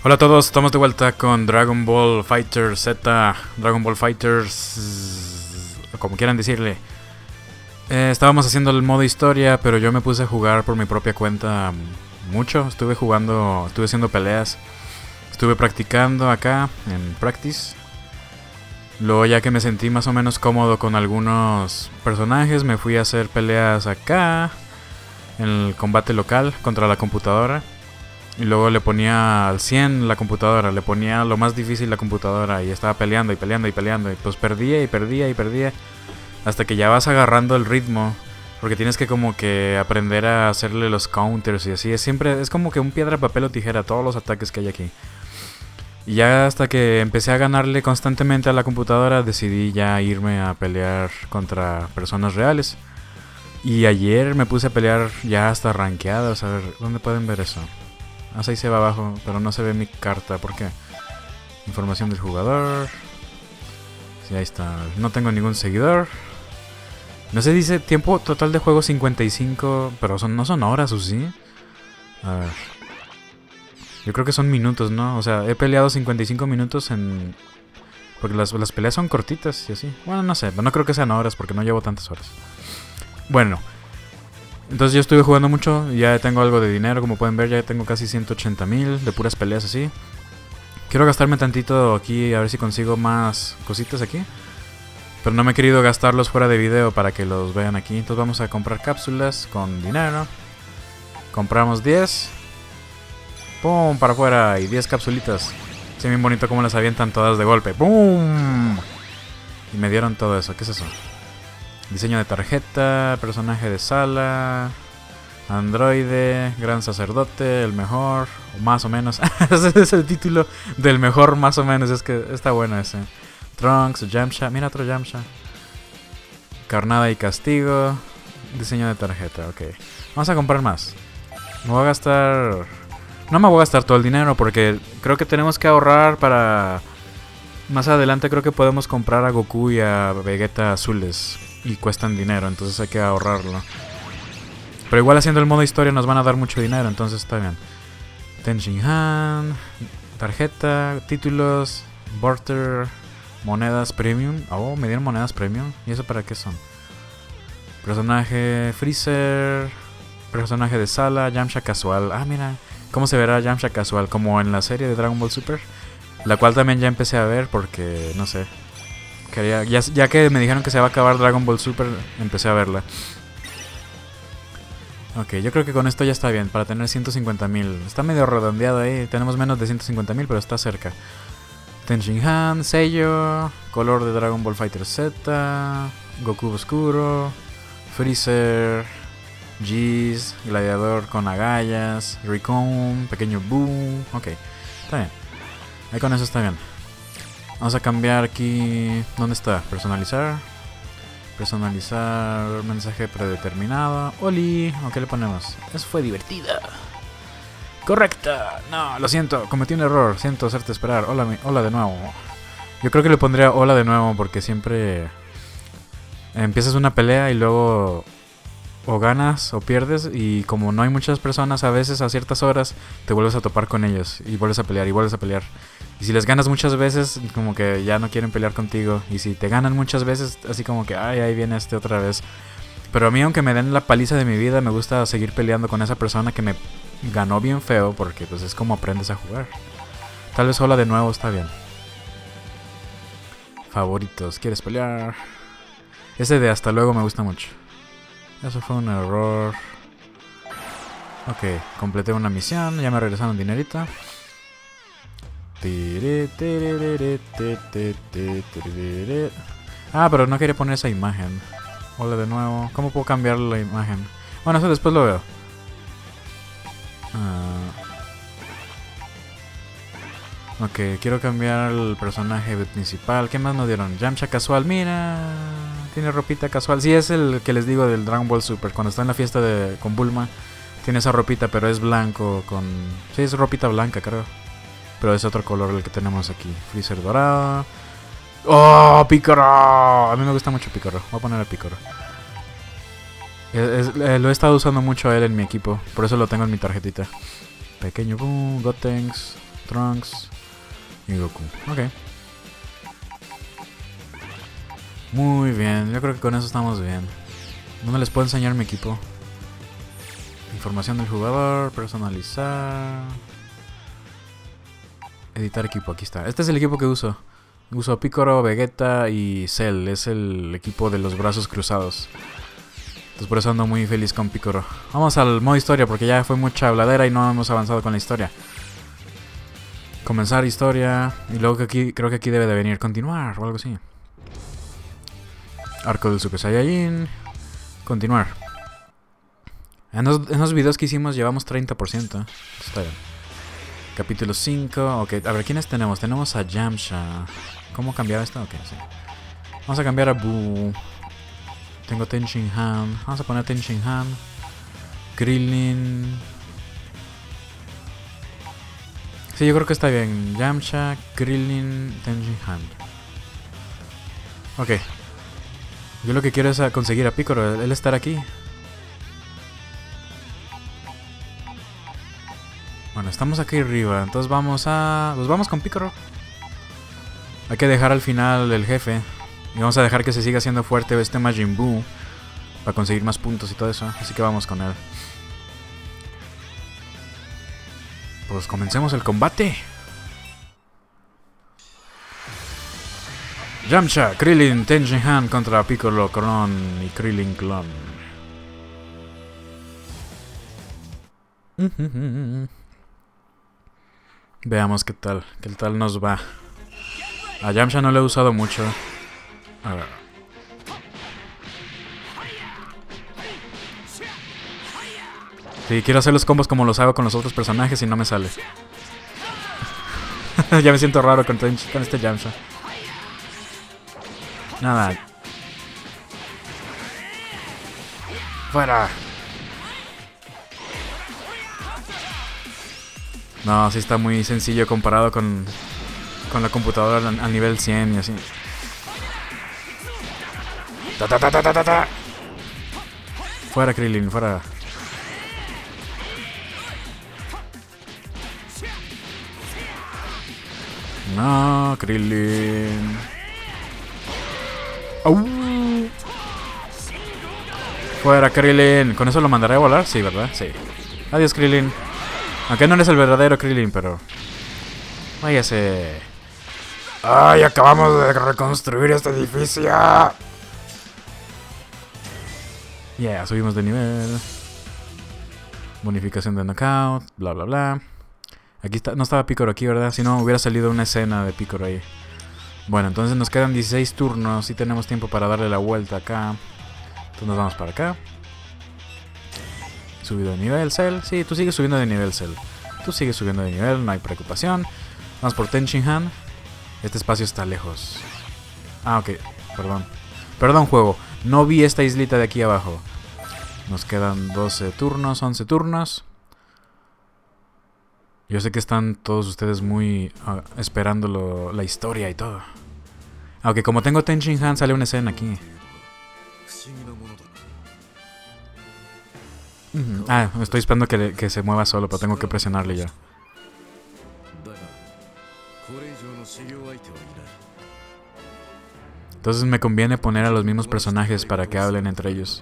Hola a todos, estamos de vuelta con Dragon Ball Fighter Z, Dragon Ball Fighters, como quieran decirle. Estábamos haciendo el modo historia, pero yo me puse a jugar por mi propia cuenta mucho. Estuve jugando, estuve haciendo peleas, estuve practicando acá en Practice. Luego ya que me sentí más o menos cómodo con algunos personajes, me fui a hacer peleas acá, en el combate local contra la computadora. Y luego le ponía al 100 la computadora, le ponía lo más difícil la computadora y estaba peleando y peleando y peleando. Y pues perdía y perdía y perdía. Hasta que ya vas agarrando el ritmo. Porque tienes que como que aprender a hacerle los counters y así. Es como que un piedra, papel o tijera todos los ataques que hay aquí. Y ya hasta que empecé a ganarle constantemente a la computadora, decidí ya irme a pelear contra personas reales. Y ayer me puse a pelear ya hasta rankeadas. A ver, ¿dónde pueden ver eso? Ahí se va abajo, pero no se ve mi carta. ¿Por qué? Información del jugador. Sí, ahí está. No tengo ningún seguidor. No se dice tiempo total de juego 55. Pero no son horas, ¿o sí? A ver. Yo creo que son minutos, ¿no? O sea, he peleado 55 minutos en... Porque las peleas son cortitas y así. Bueno, no sé, pero no creo que sean horas porque no llevo tantas horas. Bueno. Entonces yo estuve jugando mucho, ya tengo algo de dinero, como pueden ver, ya tengo casi 180,000 de puras peleas así. Quiero gastarme tantito aquí, a ver si consigo más cositas aquí. Pero no me he querido gastarlos fuera de video para que los vean aquí. Entonces vamos a comprar cápsulas con dinero. Compramos 10. ¡Pum! Para afuera y 10 capsulitas. Sí, bien bonito como las avientan todas de golpe. ¡Pum! Y me dieron todo eso, ¿qué es eso? Diseño de tarjeta, personaje de sala, androide, gran sacerdote, el mejor, más o menos. Ese es el título del mejor más o menos, es que está bueno ese. Trunks, Yamcha, mira otro Yamcha. Carnada y castigo, diseño de tarjeta, ok. Vamos a comprar más. Me voy a gastar... No me voy a gastar todo el dinero porque creo que tenemos que ahorrar para... Más adelante creo que podemos comprar a Goku y a Vegeta azules. Y cuestan dinero, entonces hay que ahorrarlo. Pero igual haciendo el modo historia nos van a dar mucho dinero, entonces está bien. Tenshin Han, tarjeta, títulos, barter, monedas premium. Oh, me dieron monedas premium. ¿Y eso para qué son? Personaje Freezer, personaje de sala, Yamcha casual. Ah, mira, cómo se verá Yamcha casual, como en la serie de Dragon Ball Super. La cual también ya empecé a ver porque, no sé. Ya que me dijeron que se va a acabar Dragon Ball Super, empecé a verla. Ok, yo creo que con esto ya está bien, para tener 150,000. Está medio redondeado ahí, tenemos menos de 150,000, pero está cerca. Tenshin Han, sello, color de Dragon Ball Fighter Z, Goku oscuro, Freezer, Geese, gladiador con agallas, Ricon, pequeño Boo. Ok, está bien. Ahí con eso está bien. Vamos a cambiar aquí... ¿Dónde está? Personalizar. Personalizar mensaje predeterminado. Oli. ¿O qué le ponemos? Eso fue divertida. Correcta. No, lo siento. Cometí un error. Siento hacerte esperar. Hola de nuevo. Yo creo que le pondría hola de nuevo porque siempre... Empiezas una pelea y luego... O ganas o pierdes y como no hay muchas personas a veces a ciertas horas te vuelves a topar con ellos y vuelves a pelear y vuelves a pelear. Y si les ganas muchas veces como que ya no quieren pelear contigo y si te ganan muchas veces así como que ay, ahí viene este otra vez. Pero a mí aunque me den la paliza de mi vida me gusta seguir peleando con esa persona que me ganó bien feo porque pues es como aprendes a jugar. Tal vez hola de nuevo está bien. Favoritos, ¿quieres pelear? Ese de hasta luego me gusta mucho. Eso fue un error. Ok, completé una misión. Ya me regresaron dinerito. Ah, pero no quería poner esa imagen. Hola de nuevo. ¿Cómo puedo cambiar la imagen? Bueno, eso después lo veo. Ok, quiero cambiar el personaje principal. ¿Qué más nos dieron? Yamcha casual, mira. Tiene ropita casual. Sí, es el que les digo del Dragon Ball Super. Cuando está en la fiesta con Bulma, tiene esa ropita, pero es blanco con... Sí, es ropita blanca, creo. Pero es otro color el que tenemos aquí. Freezer dorado. ¡Oh, Piccolo! A mí me gusta mucho Piccolo. Voy a poner a Piccolo. Lo he estado usando mucho a él en mi equipo. Por eso lo tengo en mi tarjetita. Pequeño boom, Gotenks. Trunks y Goku. Ok. Muy bien, yo creo que con eso estamos bien. ¿Dónde les puedo enseñar mi equipo? Información del jugador, personalizar, editar equipo, aquí está. Este es el equipo que uso. Uso a Piccolo, Vegeta y Cell. Es el equipo de los brazos cruzados. Entonces por eso ando muy feliz con Piccolo. Vamos al modo historia porque ya fue mucha habladera y no hemos avanzado con la historia. Comenzar historia. Y luego que aquí, creo que aquí debe de venir continuar o algo así. Arco del Super Saiyajin. Continuar. En los videos que hicimos llevamos 30%. Está bien. Capítulo 5. Ok, a ver, ¿quiénes tenemos? Tenemos a Yamcha. ¿Cómo cambiar esto? Ok, sí. Vamos a cambiar a Buu. Tengo Ten Shin Han. Vamos a poner Ten Shin Han. Krillin. Sí, yo creo que está bien. Yamcha, Krillin, Ten Shin Han. Ok. Yo lo que quiero es conseguir a Piccolo. Él estar aquí. Bueno, estamos aquí arriba. Entonces vamos a... Pues vamos con Piccolo. Hay que dejar al final el jefe. Y vamos a dejar que se siga haciendo fuerte este Majin Buu. Para conseguir más puntos y todo eso. Así que vamos con él. Pues comencemos el combate. Yamcha, Krillin, Ten Shin Han contra Piccolo Clon y Krillin Clon. Veamos qué tal nos va. A Yamcha no lo he usado mucho. A ver. Sí, quiero hacer los combos como los hago con los otros personajes y no me sale. Ya me siento raro con este Yamcha. Nada. Fuera. No, sí está muy sencillo comparado con la computadora al nivel 100 y así. Ta, ta, ta, ta, ta, ta. Fuera Krillin, fuera. No, Krillin. Fuera Krillin. ¿Con eso lo mandaré a volar? Sí, ¿verdad? Sí. Adiós Krillin. Aunque no eres el verdadero Krillin, pero... Váyase. ¡Ay! Acabamos de reconstruir este edificio. Yeah, subimos de nivel. Bonificación de knockout. Bla, bla, bla. Aquí está, no estaba Piccolo aquí, ¿verdad? Si no, hubiera salido una escena de Piccolo ahí. Bueno, entonces nos quedan 16 turnos. Y tenemos tiempo para darle la vuelta acá. Entonces nos vamos para acá. Subido de nivel, Cell. Sí, tú sigues subiendo de nivel, Cell. Tú sigues subiendo de nivel, no hay preocupación. Vamos por Ten Shin Han. Este espacio está lejos. Ah, ok. Perdón. Perdón, juego. No vi esta islita de aquí abajo. Nos quedan 12 turnos, 11 turnos. Yo sé que están todos ustedes muy esperando la historia y todo. Aunque como tengo Ten Shin Han, sale una escena aquí. Estoy esperando que se mueva solo, pero tengo que presionarle ya. Entonces me conviene poner a los mismos personajes para que hablen entre ellos.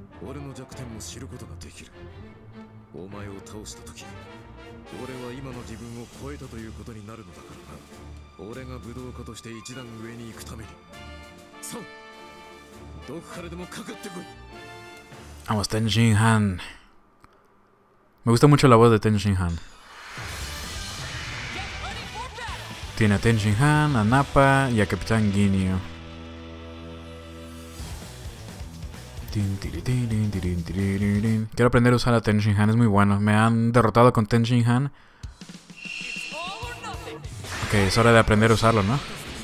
Vamos, Ten Shin Han. Me gusta mucho la voz de Ten Shin Han. Tiene a Ten Shin Han, a Nappa y a Capitán Ginyu. Quiero aprender a usar a Ten Shin Han, es muy bueno. Me han derrotado con Ten Shin Han. Ok, es hora de aprender a usarlo, ¿no?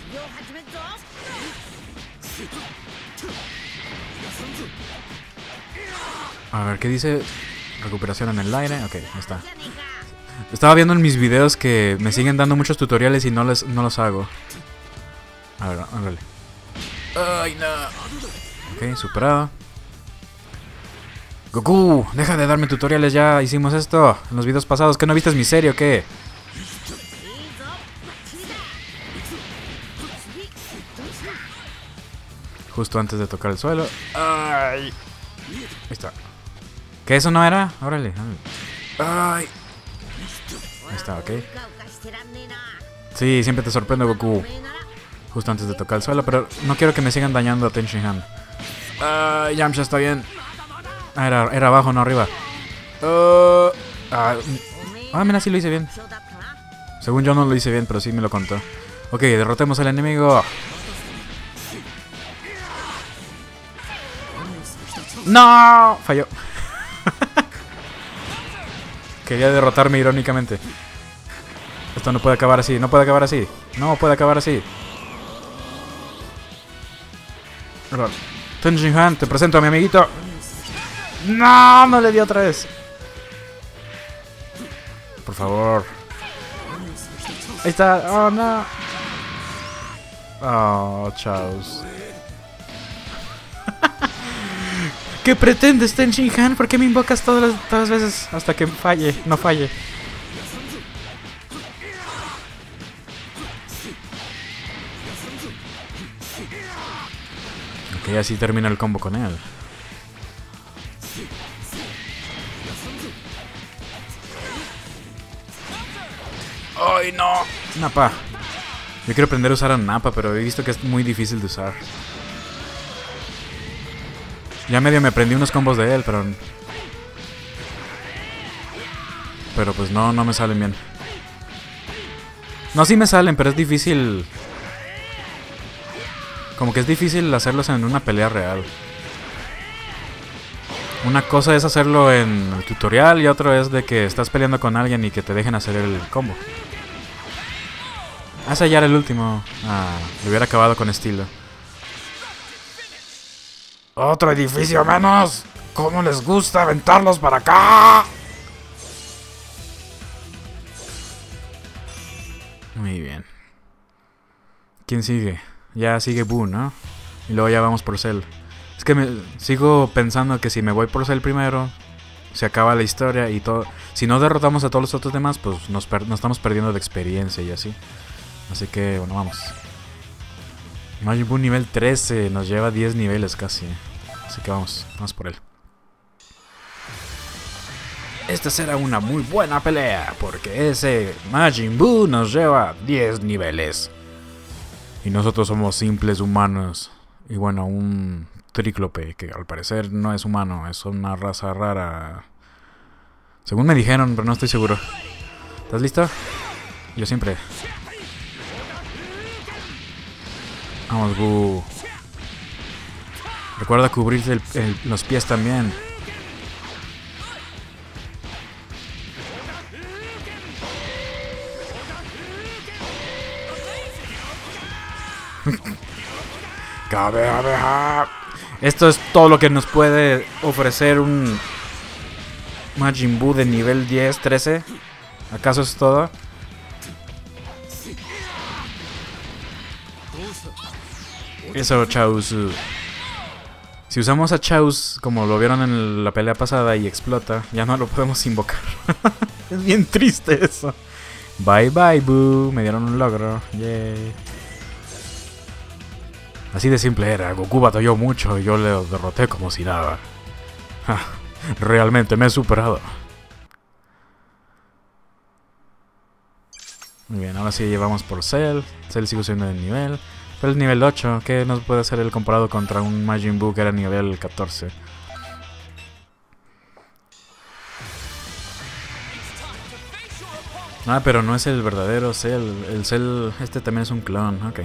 A ver, ¿qué dice? Recuperación en el aire. Ok, ahí está. Estaba viendo en mis videos que me siguen dando muchos tutoriales y no los hago. A ver, ándale. ¡Ay, no! Ok, superado. Goku, deja de darme tutoriales, ya hicimos esto en los videos pasados. ¿Qué no viste mi serie o qué? Justo antes de tocar el suelo. ¡Ay! Ahí está. ¿Que eso no era? Órale. ¡Ay! Ahí está, ok. Sí, siempre te sorprende, Goku. Justo antes de tocar el suelo, pero no quiero que me sigan dañando a Ten Shinhan. ¡Ay! Yamcha está bien. Ah, era abajo, no arriba. Mira, sí lo hice bien. Según yo no lo hice bien, pero sí me lo contó. Ok, derrotemos al enemigo. ¡No! Falló. Quería derrotarme irónicamente. Esto no puede acabar así, no puede acabar así. No puede acabar así. Ten Shinhan, te presento a mi amiguito. ¡No! No le di otra vez. Por favor. Ahí está. Oh, no. Oh, chaos. ¿Qué pretendes, Ten Shinhan? ¿Por qué me invocas todas las veces hasta que falle? No falle. Ok, así termina el combo con él. ¡Ay, no! Nappa. Yo quiero aprender a usar a Nappa, pero he visto que es muy difícil de usar. Ya medio me aprendí unos combos de él, pero... Pero pues no me salen bien. No, sí me salen, pero es difícil... Como que es difícil hacerlos en una pelea real. Una cosa es hacerlo en el tutorial y otro es de que estás peleando con alguien y que te dejen hacer el combo. Ese ya era el último. Lo hubiera acabado con estilo. ¡Otro edificio menos! ¿Cómo les gusta aventarlos para acá? Muy bien. ¿Quién sigue? Ya sigue Boo, ¿no? Y luego ya vamos por Cell. Es que sigo pensando que si me voy por Cell primero, se acaba la historia y todo. Si no derrotamos a todos los otros demás, pues nos estamos perdiendo de experiencia y así. Así que, bueno, vamos. Majin Buu nivel 13, nos lleva 10 niveles casi. Así que vamos por él. Esta será una muy buena pelea, porque ese Majin Buu nos lleva 10 niveles. Y nosotros somos simples humanos. Y bueno, un tríclope, que al parecer no es humano, es una raza rara. Según me dijeron, pero no estoy seguro. ¿Estás listo? Yo siempre. Vamos, Buu. Recuerda cubrirte los pies también. Kamehameha. Esto es todo lo que nos puede ofrecer un Majin Buu de nivel 10, 13. ¿Acaso es todo? Eso, Chaos. Si usamos a Chaos como lo vieron en la pelea pasada y explota, ya no lo podemos invocar. Es bien triste eso. Bye bye, Boo. Me dieron un logro. Yay. Así de simple era. Goku batalló mucho y yo le derroté como si nada. Realmente me he superado. Muy bien, ahora sí llevamos por Cell. Cell sigue siendo de nivel. Pero es nivel 8. ¿Qué nos puede hacer el comparado contra un Majin Buu que era nivel 14? Pero no es el verdadero Cell. El Cell, este también es un clon. Ok.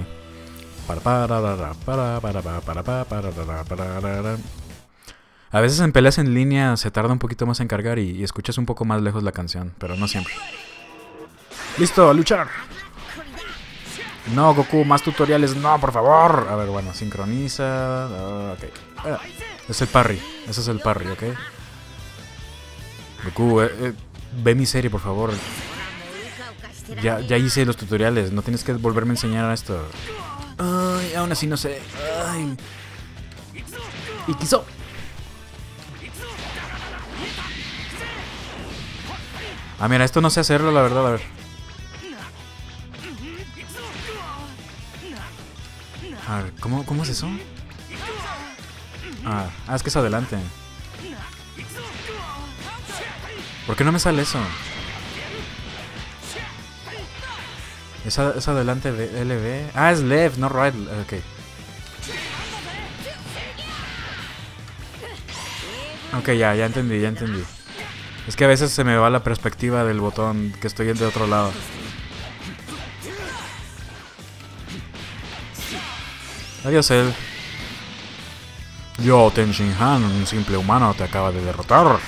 A veces en peleas en línea se tarda un poquito más en cargar y escuchas un poco más lejos la canción, pero no siempre. ¡Listo! ¡A luchar! No, Goku, más tutoriales, no, por favor. A ver, bueno, sincroniza. Ok. Es el parry. Ese es el parry, ok. Goku, ve mi serie, por favor. Ya hice los tutoriales. No tienes que volverme a enseñar esto. Ay, aún así no sé. Ay. Y quiso. Mira, esto no sé hacerlo, la verdad. A ver. A ver, ¿cómo es eso? Es que es adelante. ¿Por qué no me sale eso? Es adelante de LB. Es left, no right. Ok. Ok, ya entendí. Es que a veces se me va la perspectiva del botón que estoy de otro lado. Adiós, él. Yo, Ten Shin Han, un simple humano, te acaba de derrotar.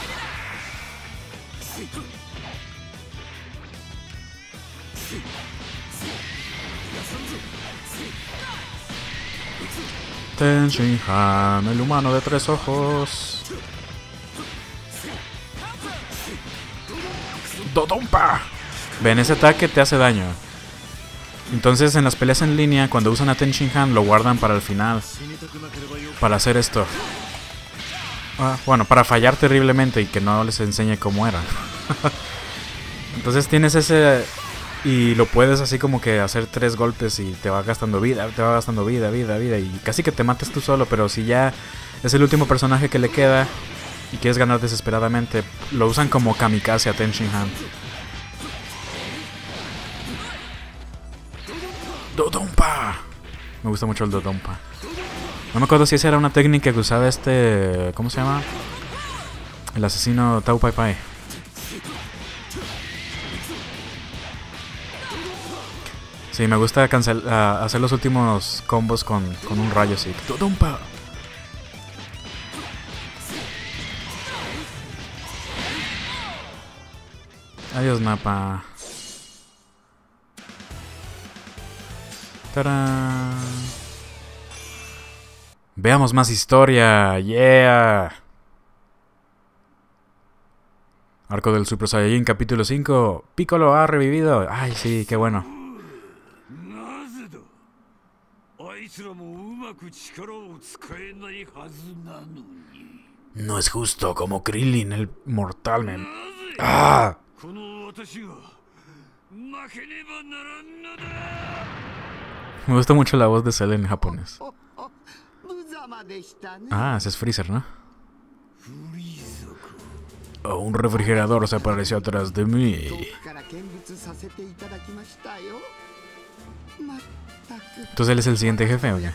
Ten Shin Han, el humano de 3 ojos. ¡Dodonpa! Ven, ese ataque te hace daño. Entonces en las peleas en línea, cuando usan a Ten Shin Han, lo guardan para el final. Para hacer esto. Bueno, para fallar terriblemente y que no les enseñe cómo era. Entonces tienes ese... Y lo puedes así como que hacer 3 golpes y te va gastando vida, vida. Y casi que te mates tú solo, pero si ya es el último personaje que le queda y quieres ganar desesperadamente, lo usan como kamikaze a Ten Shin Han. ¡Dodonpa! Me gusta mucho el Dodonpa. No me acuerdo si esa era una técnica que usaba ¿cómo se llama? El asesino Tao Pai Pai. Sí, me gusta hacer los últimos combos con un rayo así. ¡Dodonpa! Adiós, Nappa. ¡Tarán! Veamos más historia. ¡Yeah! Arco del Super Saiyajin, capítulo 5. Piccolo ha revivido. Ay, sí, qué bueno. No es justo, como Krillin, el mortal, man. ¡Ah! Me gusta mucho la voz de Cell en japonés. Ese es Freezer, ¿no? Un refrigerador se apareció atrás de mí. Entonces él es el siguiente jefe, ¿o qué?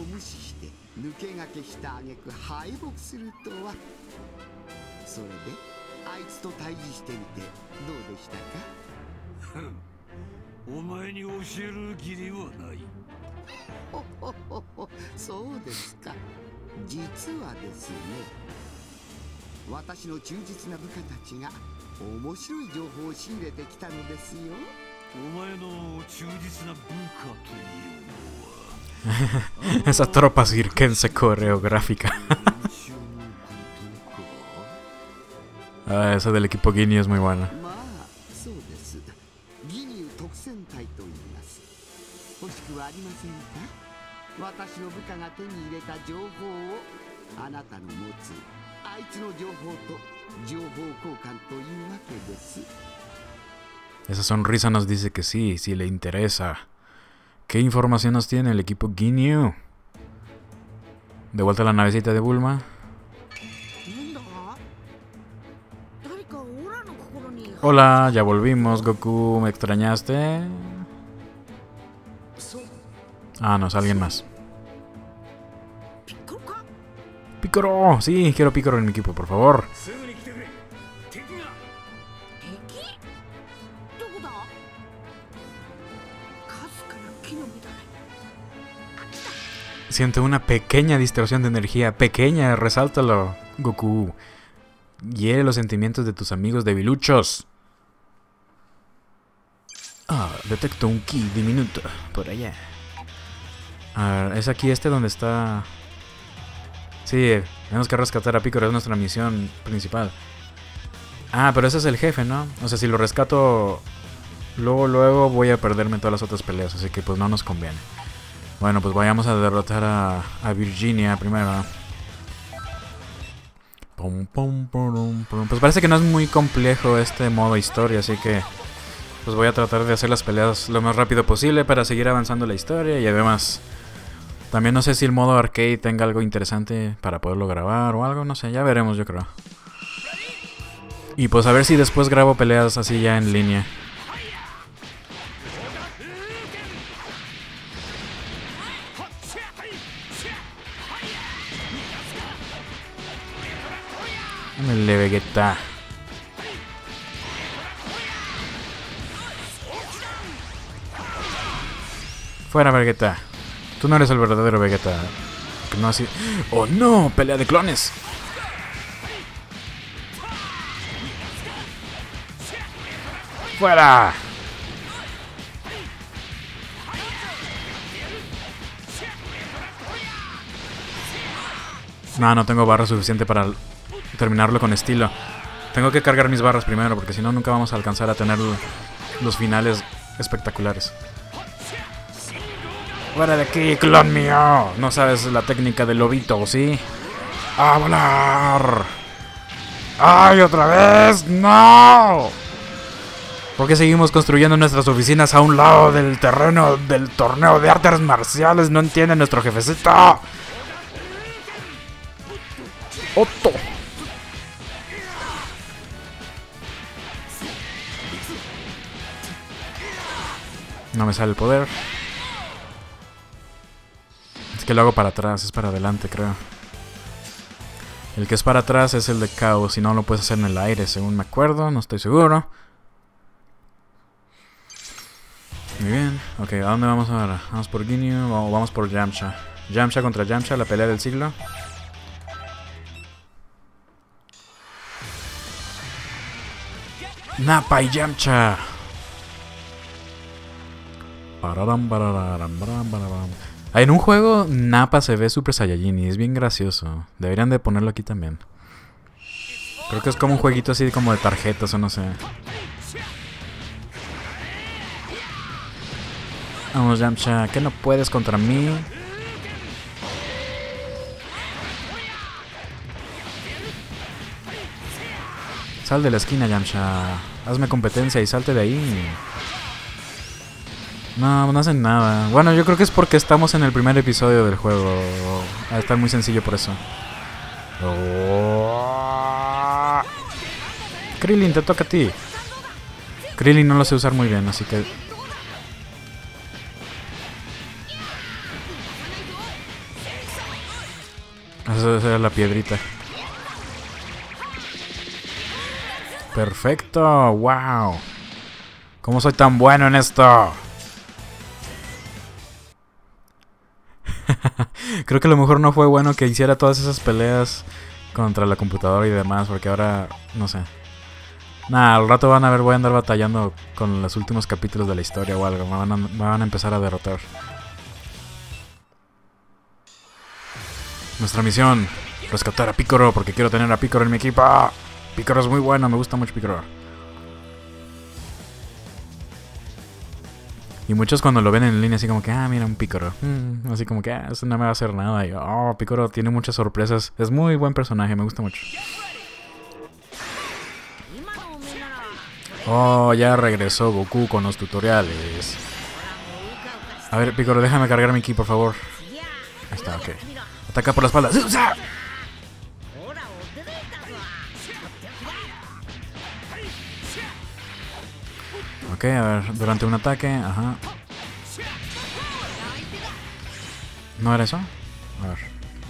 Esa tropa cirquense coreográfica. Esa del equipo Ginyu es muy buena. Esa sonrisa nos dice que sí, si le interesa. ¿Qué información nos tiene el equipo Ginyu? De vuelta a la navecita de Bulma. Hola, ya volvimos, Goku. ¿Me extrañaste? No, es alguien más. ¡Piccolo! Sí, quiero Piccolo en mi equipo, por favor. Siente una pequeña distorsión de energía. Pequeña, resáltalo, Goku. Hiere los sentimientos de tus amigos debiluchos. Detecto un ki diminuto por allá. Es aquí donde está... Sí, tenemos que rescatar a Piccolo, es nuestra misión principal. Pero ese es el jefe, ¿no? O sea, si lo rescato luego voy a perderme en todas las otras peleas, así que pues no nos conviene. Bueno, pues vayamos a derrotar a Virginia primero. Pues parece que no es muy complejo este modo historia, así que pues voy a tratar de hacer las peleas lo más rápido posible para seguir avanzando la historia. Y además, también no sé si el modo arcade tenga algo interesante para poderlo grabar o algo, no sé, ya veremos yo creo. Y pues a ver si después grabo peleas así ya en línea. Ándale, Vegeta. Fuera, Vegeta. Tú no eres el verdadero Vegeta. Que no así. ¡Oh no! ¡Pelea de clones! ¡Fuera! No tengo barra suficiente para terminarlo con estilo. Tengo que cargar mis barras primero, porque si no nunca vamos a alcanzar a tener los finales espectaculares. ¡Fuera de aquí, clon mío! No sabes la técnica del lobito, ¿sí? ¡A volar! ¡Ay, otra vez! ¡No! ¿Por qué seguimos construyendo nuestras oficinas a un lado del terreno del torneo de artes marciales? No entiende nuestro jefecito. ¡Otto! No me sale el poder. Es que lo hago para atrás, es para adelante, creo. El que es para atrás es el de caos, si no lo puedes hacer en el aire, según me acuerdo, no estoy seguro. Muy bien, ok, ¿a dónde vamos ahora? ¿Vamos por Ginyu o vamos por Yamcha? Yamcha contra Yamcha, la pelea del siglo. Nappa y Yamcha. En un juego Nappa se ve Super Saiyajin y es bien gracioso. Deberían de ponerlo aquí también. Creo que es como un jueguito así como de tarjetas o no sé. Vamos, Yamcha, ¿qué no puedes contra mí? Sal de la esquina, Yamcha. Hazme competencia y salte de ahí. No hacen nada. Bueno, yo creo que es porque estamos en el primer episodio del juego. Va a estar muy sencillo por eso. Oh. Krillin, te toca a ti. Krillin no lo sé usar muy bien, así que... Esa era la piedrita. Perfecto, wow. ¿Cómo soy tan bueno en esto? Creo que a lo mejor no fue bueno que hiciera todas esas peleas contra la computadora y demás, porque ahora, no sé. Nah, al rato van a ver, voy a andar batallando con los últimos capítulos de la historia o algo. Me van a empezar a derrotar. Nuestra misión, rescatar a Piccolo, porque quiero tener a Piccolo en mi equipo. Piccolo es muy bueno, me gusta mucho Piccolo. Y muchos cuando lo ven en línea así como que, mira un Piccolo. Así como que, eso no me va a hacer nada. Y yo, Piccolo tiene muchas sorpresas. Es muy buen personaje, me gusta mucho. Ya regresó Goku con los tutoriales. A ver, Piccolo, déjame cargar mi ki, por favor. Ahí está, ok. Ataca por la espalda. Ok, a ver, durante un ataque, ajá. ¿No era eso? A ver.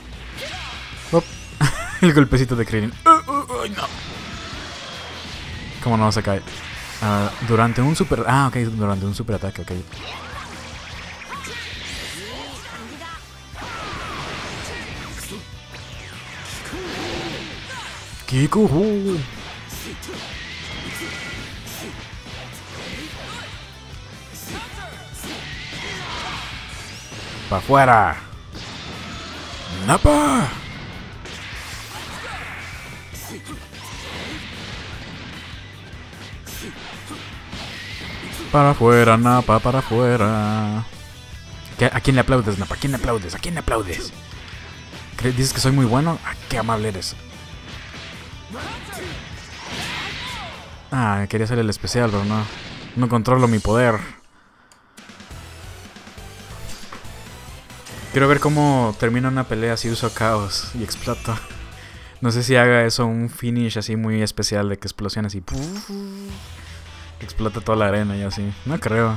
El golpecito de Krillin. No. ¿Cómo no se cae? Durante un super... ok, durante un super ataque, ok. Kikuhu. ¡Pa' afuera! ¡Nappa! Para afuera, Nappa, para afuera. ¿A quién le aplaudes, Nappa? ¿A quién le aplaudes? ¿A quién le aplaudes? ¿Dices que soy muy bueno? ¡Qué amable eres! Quería hacer el especial, pero no. No controlo mi poder. Quiero ver cómo termina una pelea si uso caos y exploto. No sé si haga eso un finish así muy especial de que explosión así. Que explota toda la arena y así. No creo.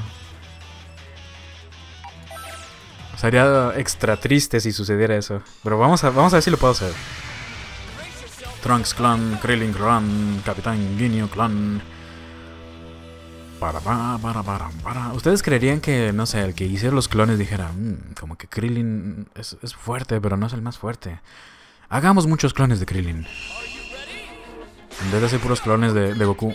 Sería extra triste si sucediera eso. Pero vamos a ver si lo puedo hacer. Trunks clan, Krillin clan, Capitán Ginyu clan. Para. ¿Ustedes creerían que, no sé, el que hiciera los clones dijera, como que Krillin es fuerte, pero no es el más fuerte? Hagamos muchos clones de Krillin. En vez de hacer puros clones de Goku.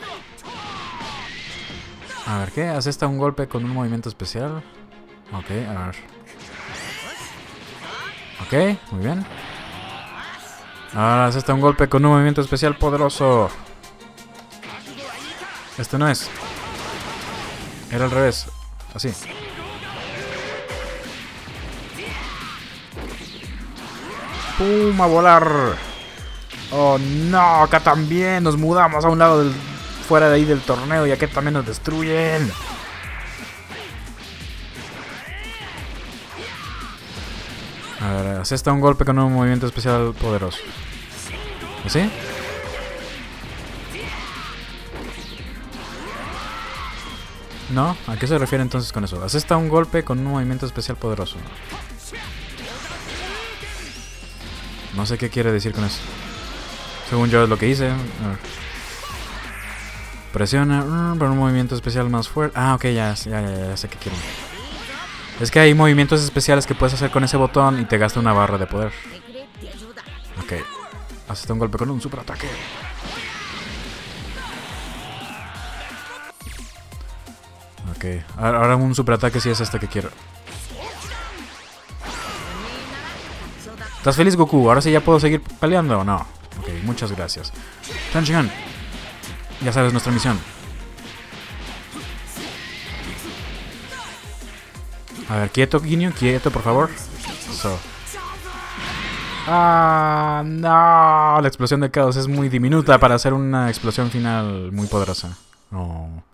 A ver, ¿qué? ¿Hace esta un golpe con un movimiento especial? Ok, a ver. Ok, muy bien. Ahora hace esta un golpe con un movimiento especial poderoso. Este no es. Era al revés. Así. ¡Pum! A volar. Oh no, acá también nos mudamos a un lado fuera de ahí del torneo y acá también nos destruyen. A ver, hace esta un golpe con un movimiento especial poderoso. ¿Así? No, ¿a qué se refiere entonces con eso? Hace esta un golpe con un movimiento especial poderoso. No sé qué quiere decir con eso. Según yo es lo que hice. A ver. Presiona por un movimiento especial más fuerte. Ah, ok, ya sé qué quieren. Es que hay movimientos especiales que puedes hacer con ese botón y te gasta una barra de poder. Ok. Haces un golpe con un super ataque. Ok. Ahora un super ataque si es este que quiero. ¿Estás feliz, Goku? ¿Ahora sí ya puedo seguir peleando o no? Ok, muchas gracias. Tanshinhan. Ya sabes nuestra misión. A ver, quieto, Ginyu, quieto, por favor. Eso. Ah, no. La explosión de caos es muy diminuta para hacer una explosión final muy poderosa. Oh.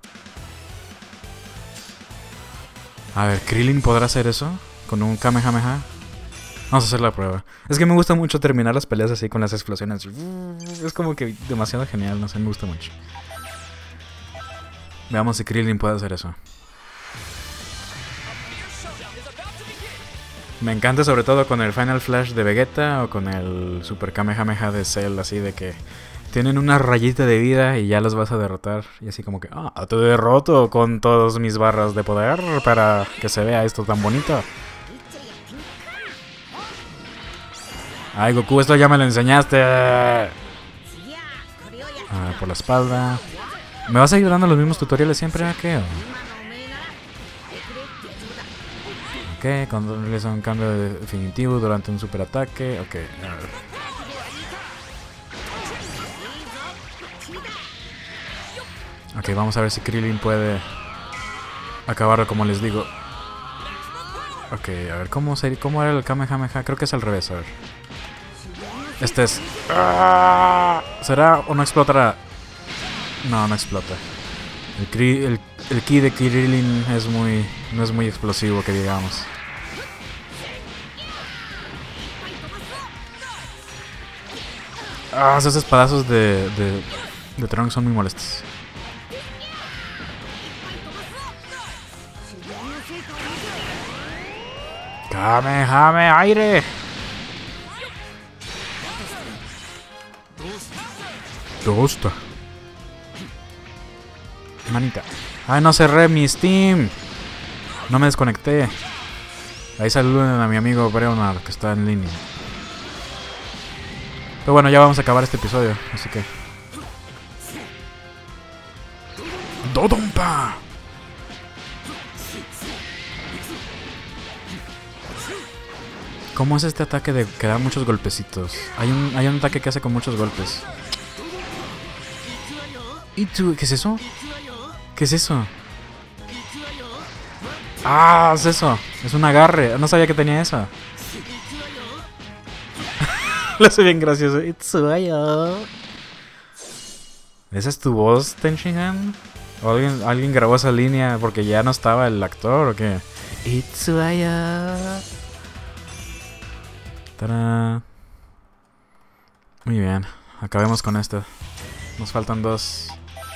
A ver, ¿Krillin podrá hacer eso? ¿Con un Kamehameha? Vamos a hacer la prueba. Es que me gusta mucho terminar las peleas así con las explosiones. Es como que demasiado genial, no sé, me gusta mucho. Veamos si Krillin puede hacer eso. Me encanta sobre todo con el Final Flash de Vegeta o con el Super Kamehameha de Cell, así de que tienen una rayita de vida y ya los vas a derrotar. Y así como que, te derroto con todas mis barras de poder para que se vea esto tan bonito. Ay, Goku, esto ya me lo enseñaste. Por la espalda. ¿Me vas a ir dando los mismos tutoriales siempre? ¿Qué? Ok, cuando realiza un cambio definitivo durante un super ataque. Ok, a ver. Ok, vamos a ver si Krillin puede acabarlo como les digo. Ok, a ver, ¿cómo era el Kamehameha? Creo que es al revés, a ver. Este es... ¿Será o no explotará? No, no explota. El ki de Krillin no es muy explosivo, que digamos. Esos espadazos de Trunks son muy molestos. ¡Kamehame aire! Gusta. Manita. Ay, no cerré mi Steam. No me desconecté. Ahí saluden a mi amigo Breonard, que está en línea. Pero bueno, ya vamos a acabar este episodio, así que... ¡Dodonpa! ¿Cómo es este ataque de que da muchos golpecitos? Hay un ataque que hace con muchos golpes. ¿Y tú? ¿Qué es eso? ¿Qué es eso? Es eso. Es un agarre. No sabía que tenía eso. Lo hace bien gracioso. Itsuyo. ¿Esa es tu voz, Tenshinhan? ¿O alguien grabó esa línea porque ya no estaba el actor o qué? Itsuaya. ¡Tarán! Muy bien, acabemos con esto. Nos faltan 2.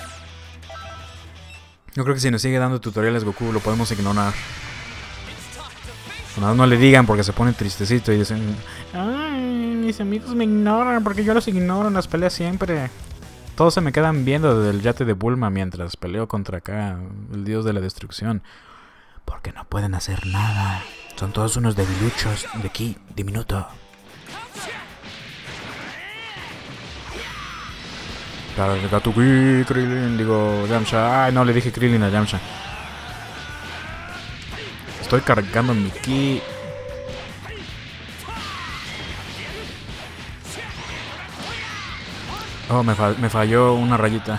Yo creo que si nos sigue dando tutoriales Goku lo podemos ignorar. Nada más no le digan porque se pone tristecito y dicen: ay, mis amigos me ignoran porque yo los ignoro en las peleas siempre. Todos se me quedan viendo desde el yate de Bulma mientras peleo contra acá, el dios de la destrucción. Porque no pueden hacer nada. Son todos unos debiluchos de ki diminuto. Carga tu ki, Krillin, digo, Yamcha. Ay, no, le dije Krillin a Yamcha. Estoy cargando mi ki. Oh, me falló una rayita.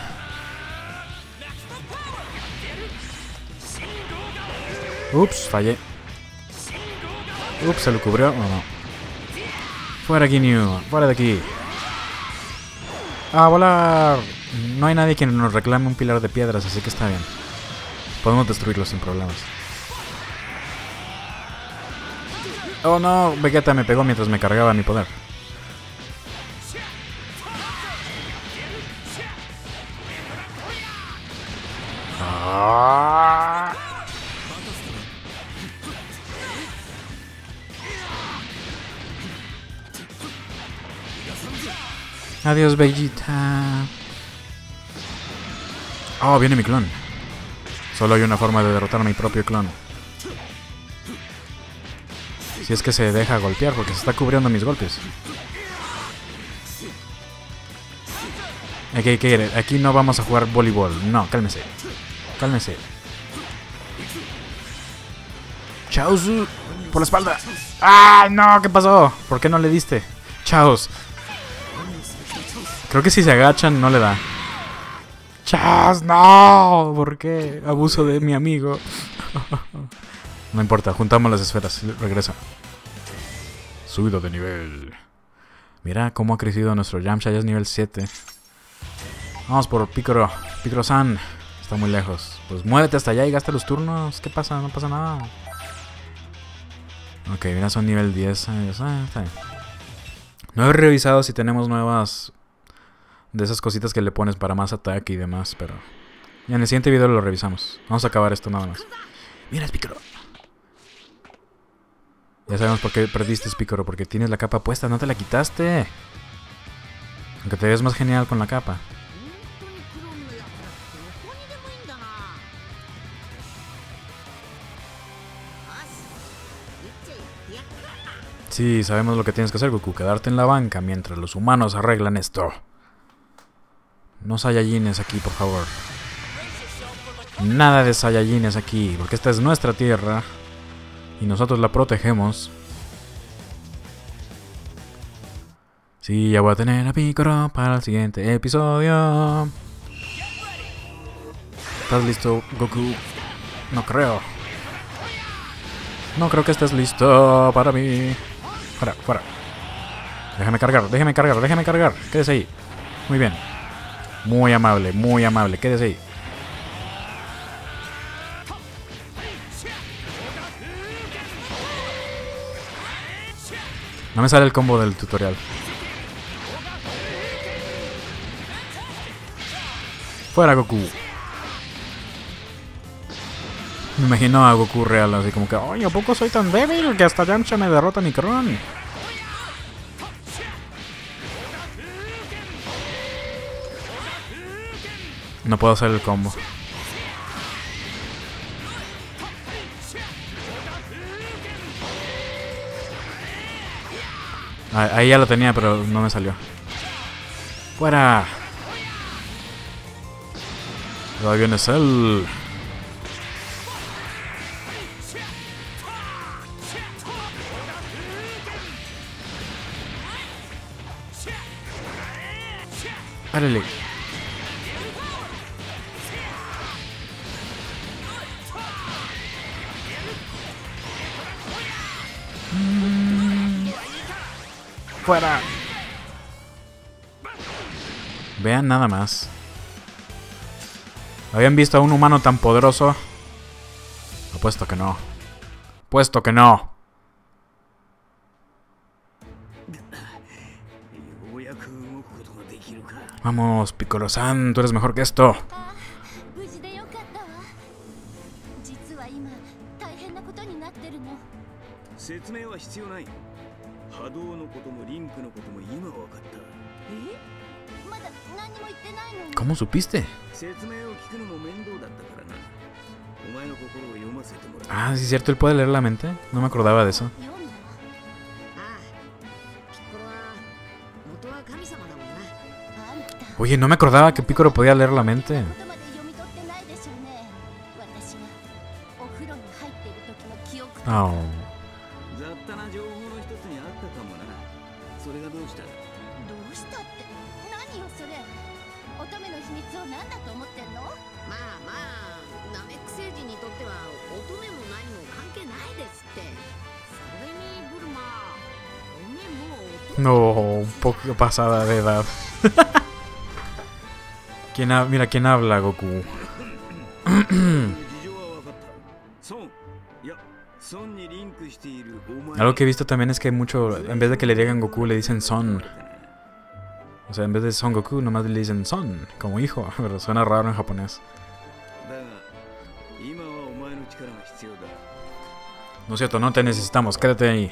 Ups, fallé. Ups, se lo cubrió. Oh, no. Fuera Ginyu, fuera de aquí. ¡A volar! No hay nadie quien nos reclame un pilar de piedras, así que está bien. Podemos destruirlo sin problemas. Oh no, Vegeta me pegó mientras me cargaba mi poder. Adiós, Vegeta. Oh, viene mi clon. Solo hay una forma de derrotar a mi propio clon. Si es que se deja golpear, porque se está cubriendo mis golpes. Aquí no vamos a jugar voleibol. No, cálmese. Cálmese. Chaozu, por la espalda. ¡Ah, no! ¿Qué pasó? ¿Por qué no le diste? Chaos. Creo que si se agachan no le da. ¡Chaos, no! ¿Por qué? Abuso de mi amigo. No importa, juntamos las esferas. Regresa. Subido de nivel. Mira cómo ha crecido nuestro Yamcha. Ya es nivel 7. Vamos por Piccolo. Piccolo-san. Está muy lejos. Pues muévete hasta allá y gasta los turnos. ¿Qué pasa? No pasa nada. Ok, mira, son nivel 10. Está bien. No he revisado si tenemos nuevas de esas cositas que le pones para más ataque y demás, pero ya en el siguiente video lo revisamos. Vamos a acabar esto nada más. Mira, es Piccolo. Ya sabemos por qué perdiste, Piccolo, porque tienes la capa puesta, no te la quitaste. Aunque te ves más genial con la capa. Sí, sabemos lo que tienes que hacer, Goku. Quedarte en la banca mientras los humanos arreglan esto. No Saiyajines aquí, por favor. Nada de Saiyajines aquí, porque esta es nuestra tierra. Y nosotros la protegemos. Sí, ya voy a tener a Piccolo para el siguiente episodio. ¿Estás listo, Goku? No creo. No creo que estés listo para mí. Fuera, fuera. Déjame cargar, déjame cargar, déjame cargar. Quédese ahí. Muy bien. Muy amable, quédese ahí. No me sale el combo del tutorial. Fuera, Goku. Me imagino a Goku real, así como que, oye, ¿a poco soy tan débil que hasta Yamcha me derrota mi clon? No puedo hacer el combo. Ahí ya lo tenía, pero no me salió. ¡Fuera! Ahí viene Cell. ¡Árale! ¡Fuera! Vean nada más. ¿Habían visto a un humano tan poderoso? Apuesto que no. Apuesto que no. Vamos, Piccolo-san, tú eres mejor que esto. ¿Cómo supiste? Ah, sí es cierto, él puede leer la mente. No me acordaba de eso. Oye, no me acordaba que Piccolo podía leer la mente. Oh. No, un poco pasada de edad. Mira quién habla, Goku. Algo que he visto también es que mucho, en vez de que le digan Goku, le dicen Son. O sea, en vez de Son Goku, nomás le dicen Son, como hijo. Pero suena raro en japonés. No es cierto, no te necesitamos, quédate ahí.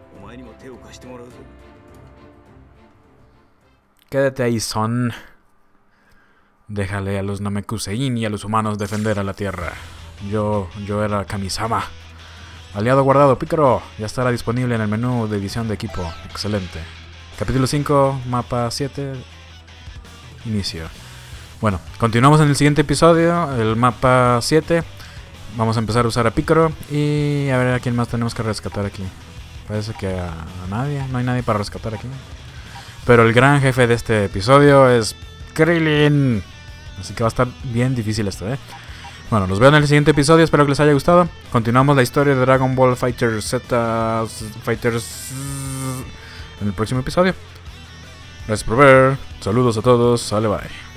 Quédate ahí, Son. Déjale a los Namekusein y a los humanos defender a la Tierra. Yo era Kamisama. Aliado guardado, Piccolo. Ya estará disponible en el menú de edición de equipo. Excelente. Capítulo 5, mapa 7. Inicio. Bueno, continuamos en el siguiente episodio. El mapa 7. Vamos a empezar a usar a Piccolo. Y a ver a quién más tenemos que rescatar aquí. Parece que a nadie. No hay nadie para rescatar aquí. Pero el gran jefe de este episodio es Krillin. Así que va a estar bien difícil esto, ¿eh? Bueno, los veo en el siguiente episodio. Espero que les haya gustado. Continuamos la historia de Dragon Ball Fighters Z Fighters en el próximo episodio. Gracias por ver. Saludos a todos. Sale, bye.